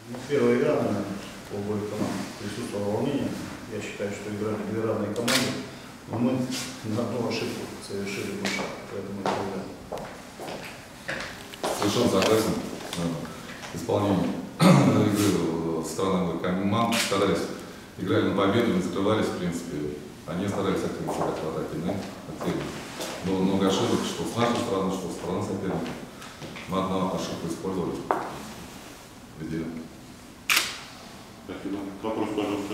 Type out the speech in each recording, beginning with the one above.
Ну, первая игра, наверное, у обоих команд присутствовало волнение. Я считаю, что играли две равные команды, но мы на одну ошибку совершили больше, поэтому это проиграли. Совершенно согласен. Исполнение игры стороны команд старались, играли на победу, не закрывались, в принципе. Они старались активно сыграть в атаке, мы активно. Было много ошибок, что с нашей стороны, что с стороны соперника. Мы одну ошибку использовали. Победили. Спасибо. Вопрос, пожалуйста.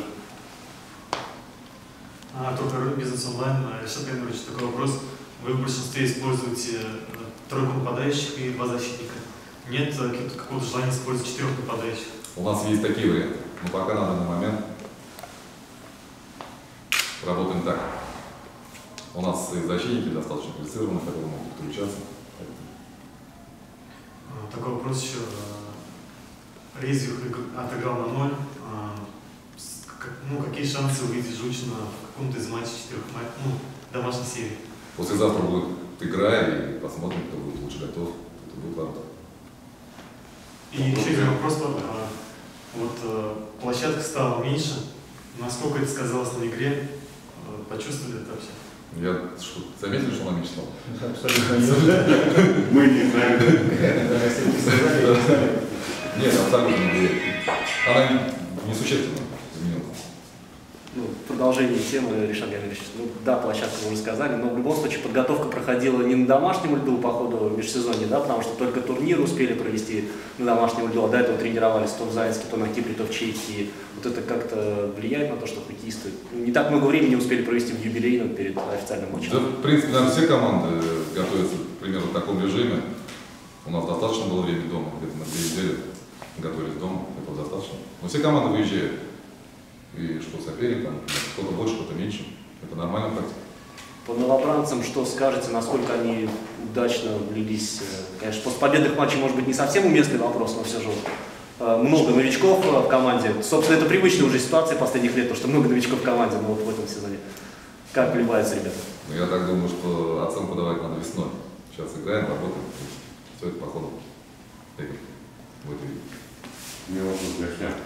Только бизнес онлайн. Решат Геннадьевич, такой вопрос. Вы в большинстве используете тройку нападающих и два защитника. Нет какого-то желания использовать четырех нападающих? У нас есть такие варианты, но пока на данный момент работаем так. У нас и защитники достаточно квалифицированы, которые могут включаться. Такой вопрос еще. Резюх отыграл на 0. Какие шансы увидеть Жучина в каком-то из матчей домашней серии? Послезавтра будет игра, и посмотрим, кто будет лучше готов, кто будет ворота. И еще один вопрос. Площадка стала меньше. Насколько это сказалось на игре? Почувствовали это вообще? Я заметил, что она меньше стала? Абсолютно не. Мы не знаем. Нет, абсолютно не. Она несущественно изменилась. Продолжение темы, Решат Геннадьевич. Да, площадку вы уже сказали, но в любом случае подготовка проходила не на домашнем льду по ходу межсезонья, да, потому что только турнир успели провести на домашнем льду, а до этого тренировались то в Заинске, то на Кипре, то в Чехии. Вот это как-то влияет на то, что хоккеисты не так много времени успели провести в юбилейном перед официальным матчем? Да, в принципе, наверное, все команды готовятся, примерно, в таком режиме. У нас достаточно было времени дома, где-то на 2 недели готовились дома, этого достаточно. Но все команды выезжают. И что соперник, там, кто-то больше, кто-то меньше. Это нормальная практика. По новобранцам что скажете, насколько они удачно влились? Конечно, после победных матчей может быть не совсем уместный вопрос, но все же много новичков в команде. Собственно, это привычная уже ситуация последних лет, потому что много новичков в команде, но вот в этом сезоне. Как вливаются ребята? Я так думаю, что оценку давать надо весной. Сейчас играем, работаем, все это по ходу. В этой виде. Мне вопрос для всех.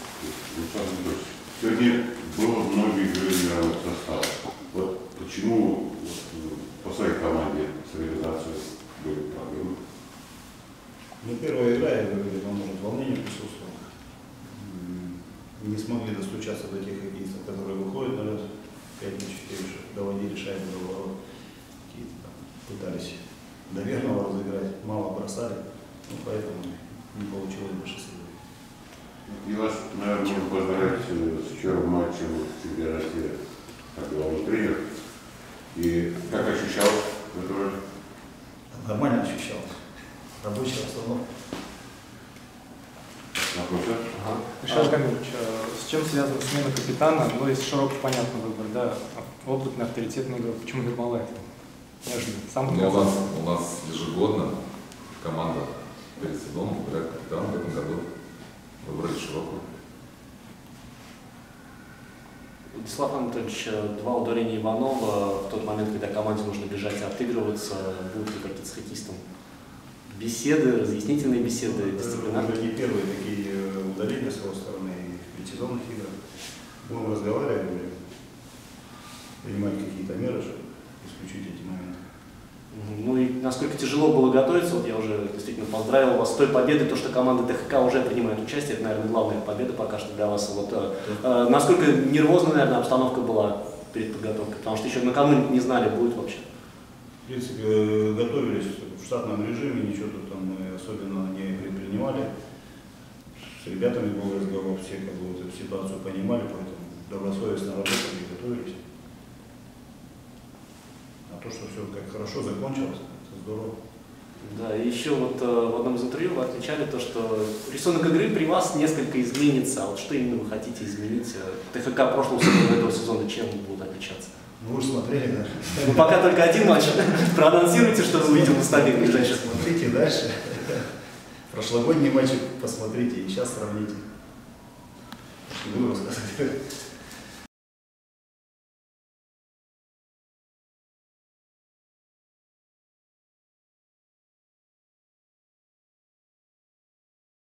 Сегодня было многие игры мировых составов. Вот почему по своей команде с реализацией были проблемы? Первая игра, я говорю, там может волнение присутствовало. Не смогли достучаться до тех хоккеистов, которые выходят на лед. 5-4 доводили шайбу до ворот. Пытались до верного разыграть, мало бросали, поэтому не получилось большинство. И вас, наверное, можно поздравить с первым матчем в чемпионате, как главный тренер. И как ощущалось в эту роль? Нормально ощущалось. Рабочая обстановка. Вопросы? Решат Геннадьевич, с чем связана смена капитана? Есть широкий понятный выбор, да? Опытный, авторитетный игрок. Почему Ермолаев? У нас ежегодно команда перед сезоном выбирает капитана. В этом году выбрали широкую. Владислав Анатольевич, 2 удаления Иванова в тот момент, когда команде нужно бежать и отыгрываться, будут ли какие-то с хоккеистом беседы, разъяснительные беседы, дисциплинарные? Это не первые такие удаления с его стороны в предсезонных играх. Будем разговаривать, принимать какие-то меры, чтобы исключить эти моменты. И насколько тяжело было готовиться, я уже действительно поздравил вас с той победой, то, что команда ТХК уже принимает участие, это, наверное, главная победа пока что для вас. Насколько нервозная, наверное, обстановка была перед подготовкой, потому что еще накануне не знали, будет вообще. В принципе, готовились в штатном режиме, ничего тут там мы особенно не предпринимали. С ребятами был разговор, все эту ситуацию понимали, поэтому добросовестно работали и готовились. А то, что все как хорошо закончилось, это здорово. Да, и еще в одном из интервью вы отмечали то, что рисунок игры при вас несколько изменится. А вот что именно вы хотите изменить? ТХК прошлого сезона, этого сезона чем будут отличаться? Вы же смотрели, да? Пока только один матч. Проанонсируйте, что вы увидите в стадии ближайших. Смотрите дальше. Прошлогодние матчи посмотрите и сейчас сравните. Не буду рассказывать.